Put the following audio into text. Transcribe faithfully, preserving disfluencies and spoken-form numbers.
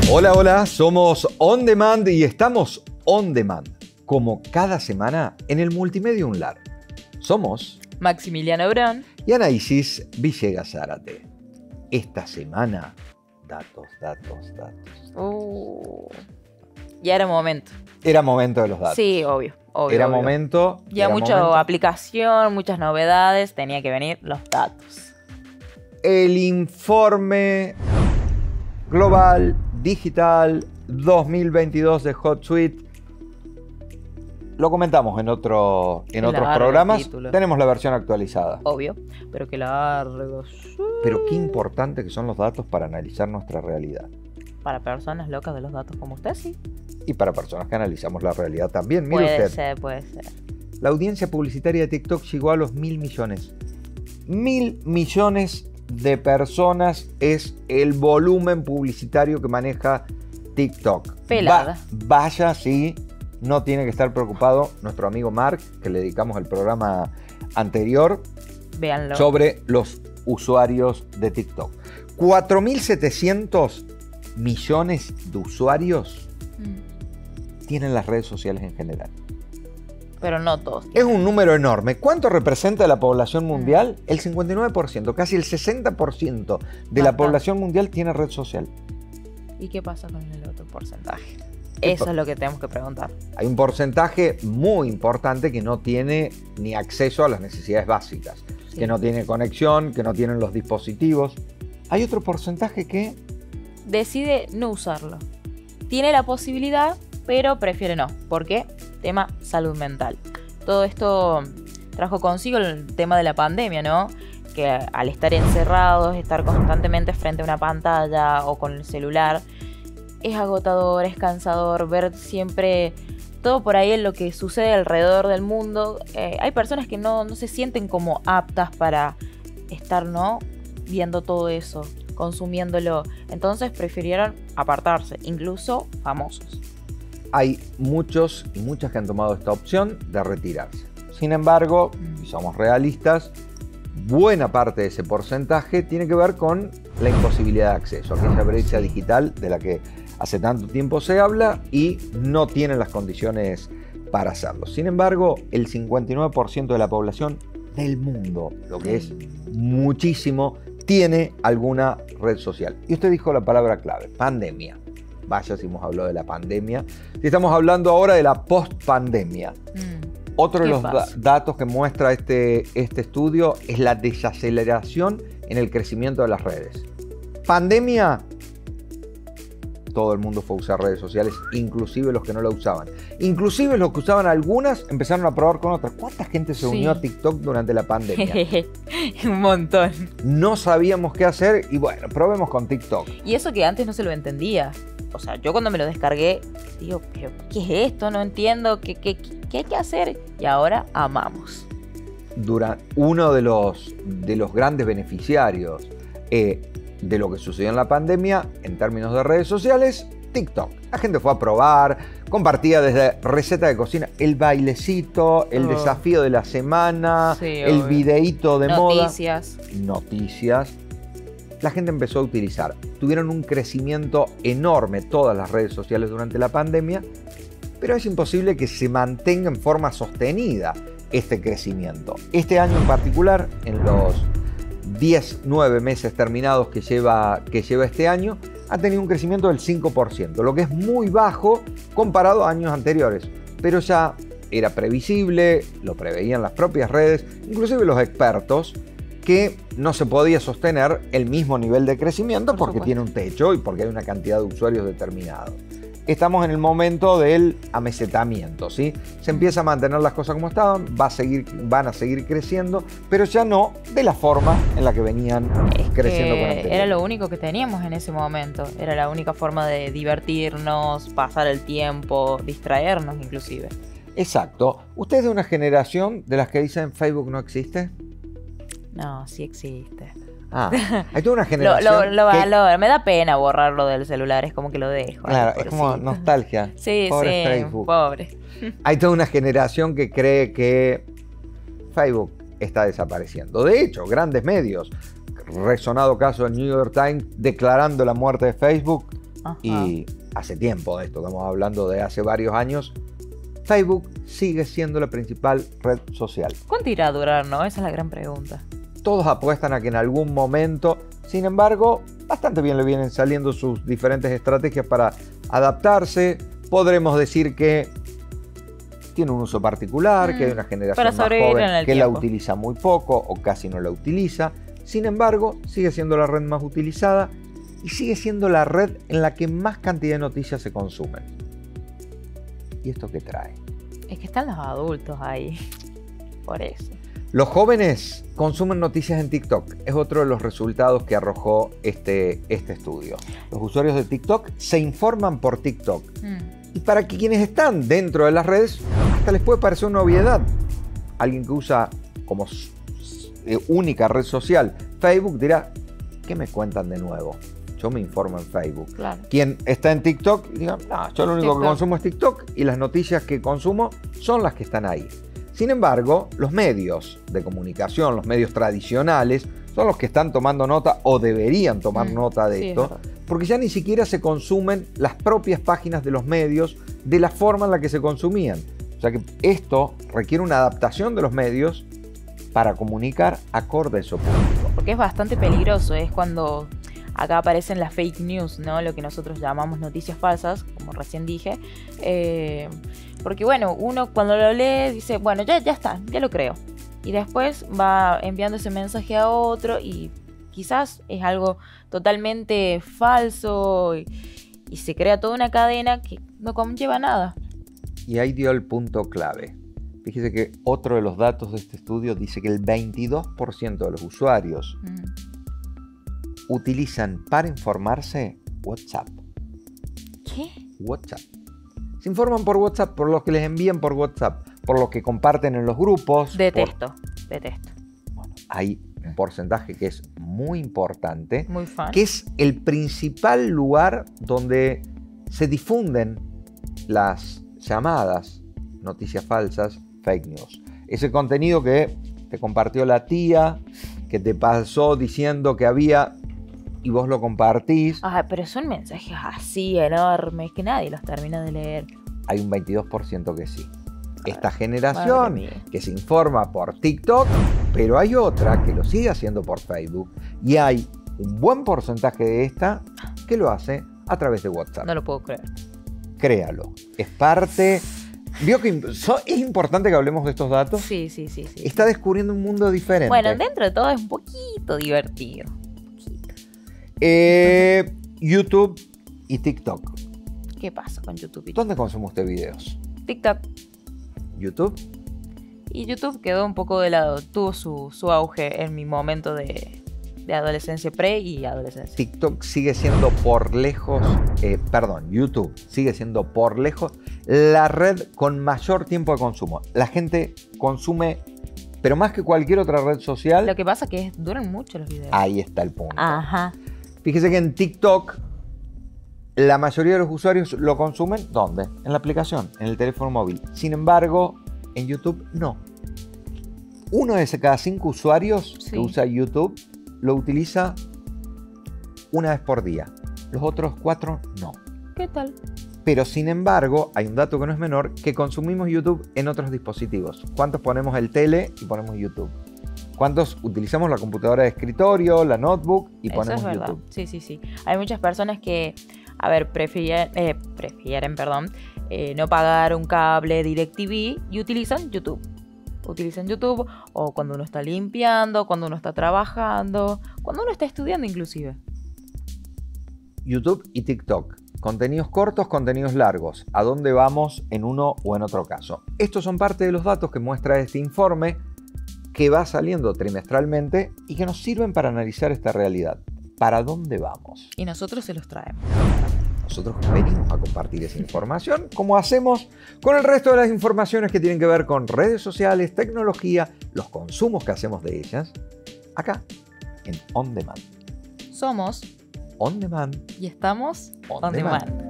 Hola, hola, somos On Demand y estamos On Demand, como cada semana en el Multimedia Unlar. Somos Maximiliano Brón y Anaísis Villegas Zárate. Esta semana, datos, datos, datos. Uh, ya era momento. Era momento de los datos. Sí, obvio. obvio Era obvio. momento. Ya era mucha momento. aplicación, muchas novedades, tenía que venir los datos. El informe global digital dos mil veintidós de HotSuite. Lo comentamos en, otro, en otros Largo programas. título. Tenemos la versión actualizada. Obvio, pero qué largo. Pero qué importante que son los datos para analizar nuestra realidad. Para personas locas de los datos como usted, sí. Y para personas que analizamos la realidad también. Mire Puede usted, ser, puede ser. la audiencia publicitaria de TikTok llegó a los mil millones. Mil millones de personas es el volumen publicitario que maneja TikTok. Pelada. Va- vaya si no tiene que estar preocupado nuestro amigo Mark, que le dedicamos el programa anterior, Véanlo. sobre los usuarios de TikTok. cuatro mil setecientos millones de usuarios Mm, tienen las redes sociales en general. Pero no todos. Es un número enorme. ¿Cuánto representa la población mundial? El cincuenta y nueve por ciento, casi el sesenta por ciento de la Bastante. población mundial tiene red social. ¿Y qué pasa con el otro porcentaje? ¿Qué Eso pa- es lo que tenemos que preguntar. Hay un porcentaje muy importante que no tiene ni acceso a las necesidades básicas, Sí. que no tiene conexión, que no tienen los dispositivos. Hay otro porcentaje que Decide no usarlo. Tiene la posibilidad, pero prefiere no. ¿Por qué? Tema salud mental. Todo esto trajo consigo el tema de la pandemia, ¿no? Que al estar encerrados, estar constantemente frente a una pantalla o con el celular, es agotador, es cansador ver siempre todo por ahí en lo que sucede alrededor del mundo. Eh, hay personas que no, no se sienten como aptas para estar, ¿no? Viendo todo eso, consumiéndolo. Entonces prefirieron apartarse, incluso famosos. hay muchos y muchas que han tomado esta opción de retirarse. Sin embargo, si somos realistas, buena parte de ese porcentaje tiene que ver con la imposibilidad de acceso, aquella brecha digital de la que hace tanto tiempo se habla y no tienen las condiciones para hacerlo. Sin embargo, el cincuenta y nueve por ciento de la población del mundo, lo que es muchísimo, tiene alguna red social. Y usted dijo la palabra clave, pandemia. Vaya si hemos hablado de la pandemia. Si estamos hablando ahora de la post-pandemia. Mm. Otro de ¿Qué los da- pasa? datos que muestra este, este estudio es la desaceleración en el crecimiento de las redes. Pandemia, todo el mundo fue a usar redes sociales, inclusive los que no la usaban. Inclusive los que usaban algunas empezaron a probar con otras. ¿Cuánta gente se unió Sí. a TikTok durante la pandemia? Un montón. No sabíamos qué hacer y bueno, probemos con TikTok. Y eso que antes no se lo entendía. O sea, yo cuando me lo descargué, digo, ¿pero qué es esto? No entiendo, ¿qué, qué, qué hay que hacer? Y ahora amamos. Dura- uno de los, de los grandes beneficiarios eh, de lo que sucedió en la pandemia en términos de redes sociales, TikTok. La gente fue a probar, compartía desde receta de cocina, el bailecito, el Oh. desafío de la semana, Sí, el obvio. videíto de moda, Noticias. noticias. La gente empezó a utilizar. Tuvieron un crecimiento enorme todas las redes sociales durante la pandemia, pero es imposible que se mantenga en forma sostenida este crecimiento. Este año en particular, en los diez, nueve meses terminados que lleva, que lleva este año, ha tenido un crecimiento del cinco por ciento, lo que es muy bajo comparado a años anteriores, pero ya era previsible, lo preveían las propias redes, inclusive los expertos, que no se podía sostener el mismo nivel de crecimiento Por porque supuesto. tiene un techo y porque hay una cantidad de usuarios determinados. Estamos en el momento del amesetamiento, ¿sí? Se empieza a mantener las cosas como estaban, va a seguir, van a seguir creciendo, pero ya no de la forma en la que venían Es creciendo con que anterioridad. era lo único que teníamos en ese momento. Era la única forma de divertirnos, pasar el tiempo, distraernos inclusive. Exacto. ¿Usted es de una generación de las que dicen Facebook no existe? No, sí existe. Ah, hay toda una Lo, generación lo, lo que- valoro. Me da pena borrarlo del celular, es como que lo dejo. Claro, Ay, es como pobrecito. nostalgia. Sí, Pobre sí, Facebook. pobre. Hay toda una generación que cree que Facebook está desapareciendo. De hecho, grandes medios, resonado caso del New York Times declarando la muerte de Facebook, Ajá. Y hace tiempo de esto, estamos hablando de hace varios años, Facebook sigue siendo la principal red social. ¿Cuánto irá a durar, no? Esa es la gran pregunta. Todos apuestan a que en algún momento, sin embargo, bastante bien le vienen saliendo sus diferentes estrategias para adaptarse. Podremos decir que tiene un uso particular, mm, que hay una generación más joven que tiempo. la utiliza muy poco o casi no la utiliza. Sin embargo, sigue siendo la red más utilizada y sigue siendo la red en la que más cantidad de noticias se consumen. ¿Y esto qué trae? Es que están los adultos ahí, por eso. Los jóvenes consumen noticias en TikTok. Es otro de los resultados que arrojó este, este estudio. Los usuarios de TikTok se informan por TikTok. Mm. Y para que quienes están dentro de las redes, hasta les puede parecer una obviedad. Alguien que usa como eh, única red social Facebook dirá, ¿qué me cuentan de nuevo? Yo me informo en Facebook. Claro. Quien está en TikTok diga, no, yo lo único TikTok. que consumo es TikTok y las noticias que consumo son las que están ahí. Sin embargo, los medios de comunicación, los medios tradicionales, son los que están tomando nota o deberían tomar mm, nota de sí, esto, porque ya ni siquiera se consumen las propias páginas de los medios de la forma en la que se consumían. O sea que esto requiere una adaptación de los medios para comunicar acorde a eso público. Porque es bastante peligroso, es cuando acá aparecen las fake news, ¿no? Lo que nosotros llamamos noticias falsas, como recién dije. Eh, porque bueno, uno cuando lo lee dice, bueno, ya, ya está, ya lo creo. Y después va enviando ese mensaje a otro y quizás es algo totalmente falso y, y se crea toda una cadena que no conlleva nada. Y ahí dio el punto clave. Fíjese que otro de los datos de este estudio dice que el veintidós por ciento de los usuarios mm. utilizan para informarse WhatsApp. ¿Qué? WhatsApp. Se informan por WhatsApp, por los que les envían por WhatsApp, por los que comparten en los grupos. Detesto, por... detesto. Bueno, hay un porcentaje que es muy importante, muy fan. que es el principal lugar donde se difunden las llamadas noticias falsas, fake news. Ese contenido que te compartió la tía, que te pasó diciendo que había y vos lo compartís. Ah, pero son mensajes así enormes que nadie los termina de leer. Hay un veintidós por ciento que sí. Esta generación que se informa por TikTok, pero hay otra que lo sigue haciendo por Facebook y hay un buen porcentaje de esta que lo hace a través de WhatsApp. No lo puedo creer. Créalo, es parte... ¿Vio que es importante que hablemos de estos datos? Sí, sí, sí, sí. Está descubriendo un mundo diferente. Bueno, dentro de todo es un poquito divertido. Un poquito. Eh, YouTube y TikTok. ¿Qué pasa con YouTube y TikTok? ¿Dónde consume usted videos? TikTok. ¿YouTube? Y YouTube quedó un poco de lado. Tuvo su, su auge en mi momento de, de adolescencia pre y adolescencia. TikTok sigue siendo por lejos, eh, perdón, YouTube sigue siendo por lejos la red con mayor tiempo de consumo. La gente consume, pero más que cualquier otra red social. Lo que pasa es que duran mucho los videos. Ahí está el punto. Ajá. Fíjese que en TikTok la mayoría de los usuarios lo consumen, ¿dónde? En la aplicación, en el teléfono móvil. Sin embargo, en YouTube no. Uno de cada cinco usuarios sí. que usa YouTube lo utiliza una vez por día. Los otros cuatro no. ¿Qué tal? Pero sin embargo, hay un dato que no es menor, que consumimos YouTube en otros dispositivos. ¿Cuántos ponemos el tele y ponemos YouTube? ¿Cuántos utilizamos la computadora de escritorio, la notebook y Eso ponemos es verdad. YouTube? Sí, sí, sí. Hay muchas personas que, a ver, prefieren, eh, prefieren perdón, eh, no pagar un cable DirecTV y utilizan YouTube. Utilizan YouTube o cuando uno está limpiando, cuando uno está trabajando, cuando uno está estudiando inclusive. YouTube y TikTok. Contenidos cortos, contenidos largos. ¿A dónde vamos en uno o en otro caso? Estos son parte de los datos que muestra este informe que va saliendo trimestralmente y que nos sirven para analizar esta realidad. ¿Para dónde vamos? Y nosotros se los traemos. Nosotros venimos a compartir esa información, como hacemos con el resto de las informaciones que tienen que ver con redes sociales, tecnología, los consumos que hacemos de ellas, acá en On Demand. Somos On Demand. Y estamos On, on demand. demand.